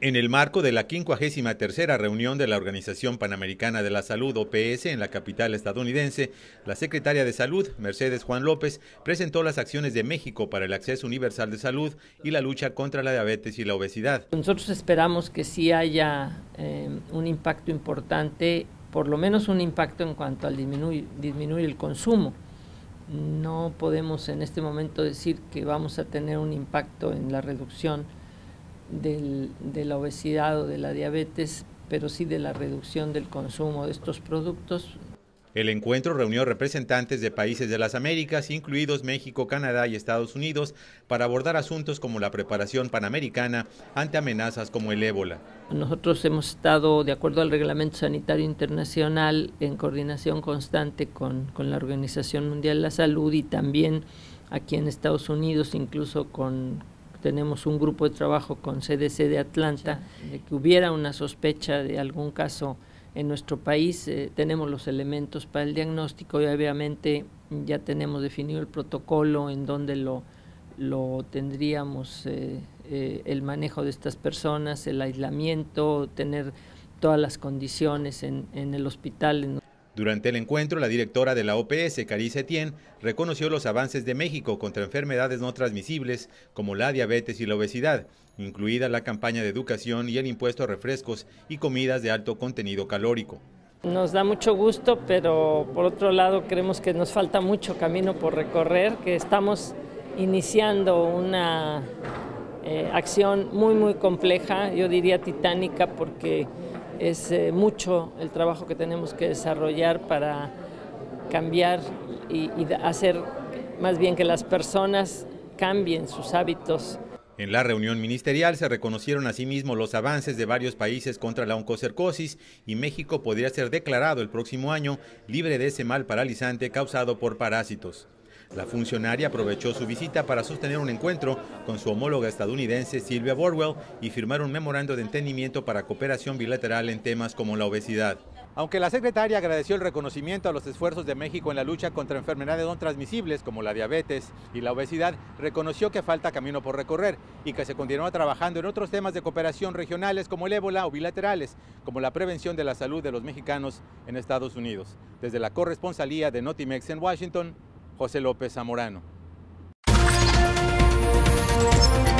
En el marco de la 53ª reunión de la Organización Panamericana de la Salud, OPS, en la capital estadounidense, la secretaria de Salud, Mercedes Juan López, presentó las acciones de México para el acceso universal de salud y la lucha contra la diabetes y la obesidad. Nosotros esperamos que sí haya un impacto importante, por lo menos un impacto en cuanto al disminuir el consumo. No podemos en este momento decir que vamos a tener un impacto en la reducción de la obesidad o de la diabetes, pero sí de la reducción del consumo de estos productos. El encuentro reunió representantes de países de las Américas, incluidos México, Canadá y Estados Unidos, para abordar asuntos como la preparación panamericana ante amenazas como el ébola. Nosotros hemos estado, de acuerdo al Reglamento Sanitario Internacional, en coordinación constante con la Organización Mundial de la Salud y también aquí en Estados Unidos, incluso tenemos un grupo de trabajo con CDC de Atlanta, de que hubiera una sospecha de algún caso en nuestro país. Tenemos los elementos para el diagnóstico y obviamente ya tenemos definido el protocolo en donde lo tendríamos, el manejo de estas personas, el aislamiento, tener todas las condiciones en el hospital. Durante el encuentro, la directora de la OPS, Carice Etienne, reconoció los avances de México contra enfermedades no transmisibles como la diabetes y la obesidad, incluida la campaña de educación y el impuesto a refrescos y comidas de alto contenido calórico. Nos da mucho gusto, pero por otro lado creemos que nos falta mucho camino por recorrer, que estamos iniciando una acción muy compleja, yo diría titánica, porque es mucho el trabajo que tenemos que desarrollar para cambiar y hacer más bien que las personas cambien sus hábitos. En la reunión ministerial se reconocieron asimismo los avances de varios países contra la oncocercosis y México podría ser declarado el próximo año libre de ese mal paralizante causado por parásitos. La funcionaria aprovechó su visita para sostener un encuentro con su homóloga estadounidense Sylvia Bordwell y firmar un memorando de entendimiento para cooperación bilateral en temas como la obesidad. Aunque la secretaria agradeció el reconocimiento a los esfuerzos de México en la lucha contra enfermedades no transmisibles como la diabetes y la obesidad, reconoció que falta camino por recorrer y que se continúa trabajando en otros temas de cooperación regionales como el ébola o bilaterales, como la prevención de la salud de los mexicanos en Estados Unidos. Desde la corresponsalía de Notimex en Washington, José López Zamorano.